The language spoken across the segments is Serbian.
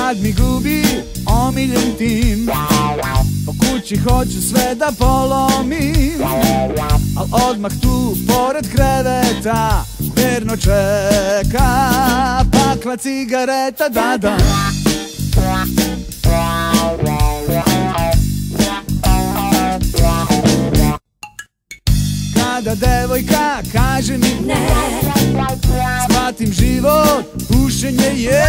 kad mi gubi omiljen tim. Po kući hoću sve da polomim, al odmah tu pored kreveta verno čeka pakla cigareta, da da. Kada devojka kaže mi ne, shvatim život, pušenje je.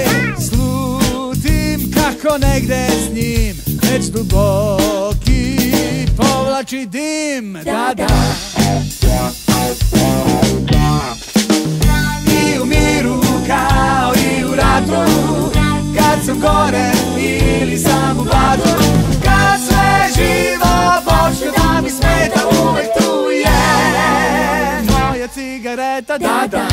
Slutim kako negde s njim već duboki povlači dim, da da. I u miru kao i u ratu, kad sam gore ili sam u blatu, kad sve živo počne da mi smeta, uvek tu je moja cigareta, da da.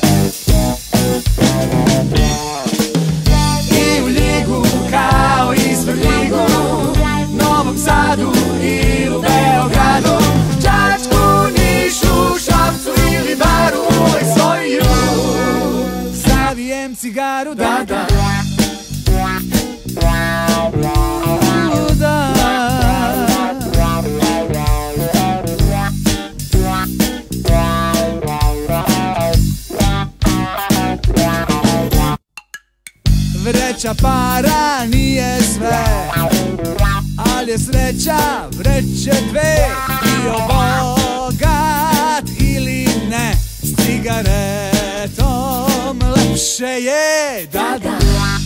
I u Ljigu kao i Svrljigu, Novom Sadu i u Beogradu, Čačku, Nišu, Šapcu ili Baru, uvek svoju zavijem cigaru, da da. Vreća para nije sve, al je sreća vreće dve. Bio bogat ili ne, s cigaretom lepše je, da da.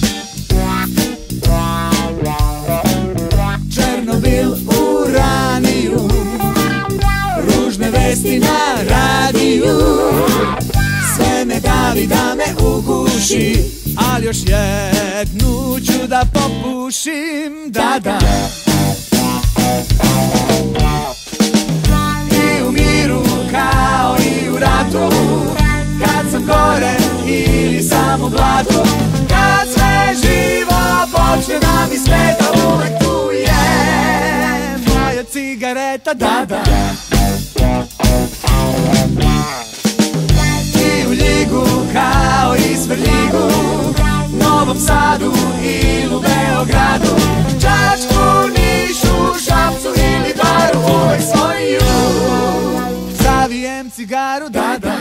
Černobil, uraniju, ružne vesti na radiju, sve me davi da me uguši, al još jednu ću da popušim, da da. I u miru kao i u ratu, kad sam gore ili sam u blatu, kad sve živo počne da mi smeta, uvek tu je moja cigareta, da da. I u Ljigu kao i Svrljigu, Novom Sadu ili u Beogradu, Čačku, Nišu, Šapcu ili Baru, uvek svoju zavijem cigaru, da da.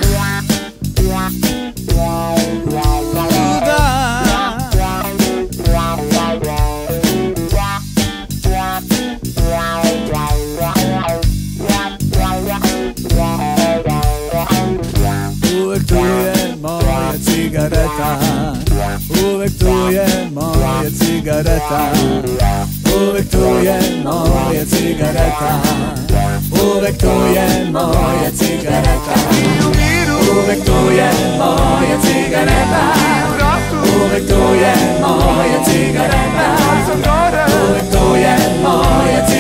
Uvek tu je moja cigareta, uvek tu je moja cigareta, uvek tu je moja cigareta, uvek tu je moja cigareta. I u miru uvek tu je moja cigareta, uvek tu je moja cigareta, uvek tu je moja cigareta.